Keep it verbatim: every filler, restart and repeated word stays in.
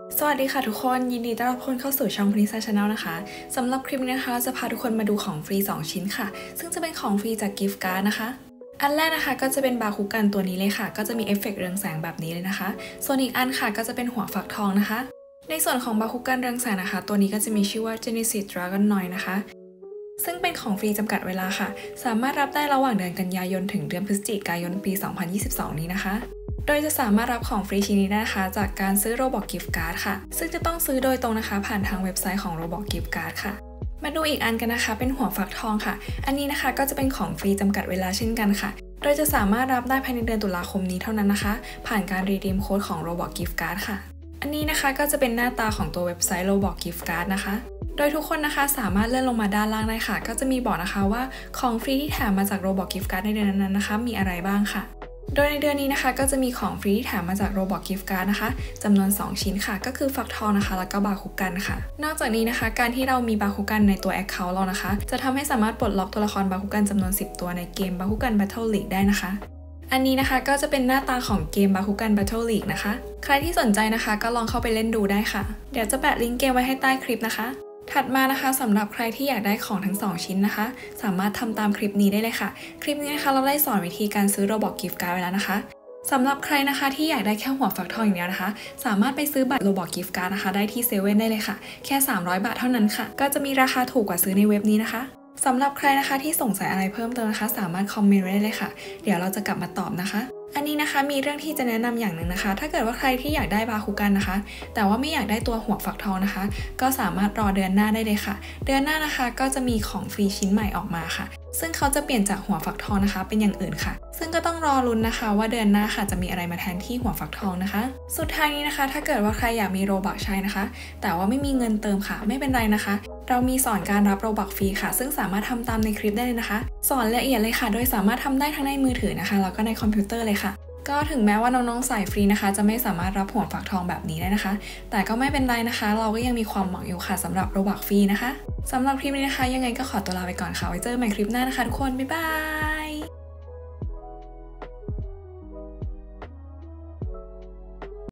สวัสดีค่ะทุกคนยินดีต้อนรับคนเข้าสู่ช่อง Prinsa Channel นะคะสำหรับคลิปนี้นะคะจะพาทุกคนมาดูของฟรีสองชิ้นค่ะซึ่งจะเป็นของฟรีจาก Gift Card นะคะอันแรกนะคะก็จะเป็นบาคุกันตัวนี้เลยค่ะก็จะมีเอฟเฟกต์เรืองแสงแบบนี้เลยนะคะส่วนอีกอันค่ะก็จะเป็นหัวฝักทองนะคะในส่วนของบาคุกันเรืองแสงนะคะตัวนี้ก็จะมีชื่อว่า Genesis Dragonoid นะคะซึ่งเป็นของฟรีจำกัดเวลาค่ะสามารถรับได้ระหว่างเดือนกันยายนถึงเดือนพฤศจิกายนปี สองพันยี่สิบสอง นี้นะคะโดยจะสามารถรับของฟรีชิ้นนี้ได้นะคะจากการซื้อ Roblox Gift Card ค่ะซึ่งจะต้องซื้อโดยตรงนะคะผ่านทางเว็บไซต์ของ Roblox Gift Card ค่ะมาดูอีกอันกันนะคะเป็นหัวฝักทองค่ะอันนี้นะคะก็จะเป็นของฟรีจำกัดเวลาเช่นกันค่ะโดยจะสามารถรับได้ภายในเดือนตุลาคมนี้เท่านั้นนะคะผ่านการรีดีมโค้ดของ Roblox Gift Card ค่ะอันนี้นะคะก็จะเป็นหน้าตาของตัวเว็บไซต์ Roblox Gift Card นะคะโดยทุกคนนะคะสามารถเลื่อนลงมาด้านล่างได้ค่ะก็จะมีบอกนะคะว่าของฟรีที่แถมมาจาก Roblox Gift Card ในเดือนนั้นๆนะคะมีอะไรบ้างค่ะโดยในเดือนนี้นะคะก็จะมีของฟรีที่แถมมาจาก Roblox Gift Card นะคะจำนวนสองชิ้นค่ะก็คือฟักทองนะคะแล้วก็บาคุกันค่ะนอกจากนี้นะคะการที่เรามีบาคุกันในตัว Account เรานะคะจะทำให้สามารถปลดล็อกตัวละครบาคุกันจำนวนสิบตัวในเกมบาคุกัน Battle League ได้นะคะอันนี้นะคะก็จะเป็นหน้าตาของเกมบาคุกัน Battle League นะคะใครที่สนใจนะคะก็ลองเข้าไปเล่นดูได้ค่ะเดี๋ยวจะแปะลิงก์เกมไว้ให้ใต้คลิปนะคะถัดมานะคะสำหรับใครที่อยากได้ของทั้งสองชิ้นนะคะสามารถทำตามคลิปนี้ได้เลยค่ะคลิปนี้นะคะเราได้สอนวิธีการซื้อ Roblox Gift Card ไว้แล้วนะคะสำหรับใครนะคะที่อยากได้แค่หัวฝักทองอย่างเดียวนะคะสามารถไปซื้อบัตร Roblox Gift Card นะคะได้ที่เซเว่นได้เลยค่ะแค่สามร้อยบาทเท่านั้นค่ะก็จะมีราคาถูกกว่าซื้อในเว็บนี้นะคะสำหรับใครนะคะที่สงสัยอะไรเพิ่มเติมนะคะสามารถคอมเมนต์ไว้ได้เลยค่ะเดี๋ยวเราจะกลับมาตอบนะคะอันนี้นะคะมีเรื่องที่จะแนะนำอย่างหนึ่งนะคะถ้าเกิดว่าใครที่อยากได้บาคุกันนะคะแต่ว่าไม่อยากได้ตัวหัวฝักทองนะคะก็สามารถรอเดือนหน้าได้เลยค่ะเดือนหน้านะคะก็จะมีของฟรีชิ้นใหม่ออกมาค่ะซึ่งเขาจะเปลี่ยนจากหัวฝักทองนะคะเป็นอย่างอื่นค่ะซึ่งก็ต้องรอลุ้นนะคะว่าเดือนหน้าค่ะจะมีอะไรมาแทนที่หัวฝักทองนะคะสุดท้ายนี้นะคะถ้าเกิดว่าใครอยากมีโรบัคใช้นะคะแต่ว่าไม่มีเงินเติมค่ะไม่เป็นไรนะคะเรามีสอนการรับโรบัคฟรีค่ะซึ่งสามารถทำตามในคลิปได้เลยนะคะสอนละเอียดเลยค่ะโดยสามารถทำได้ทั้งในมือถือนะคะแล้วก็ในคอมพิวเตอร์เลยค่ะก็ถึงแม้ว่าน้องๆสายฟรีนะคะจะไม่สามารถรับหัวฝักทองแบบนี้ได้นะคะแต่ก็ไม่เป็นไรนะคะเราก็ยังมีความหวังอยู่ค่ะสำหรับโรบัคฟรีนะคะสำหรับคลิปนี้นะคะยังไงก็ขอตัวลาไปก่อนค่ะไว้เจอกันใหม่คลิปหน้านะคะทุกคนบ๊ายบาย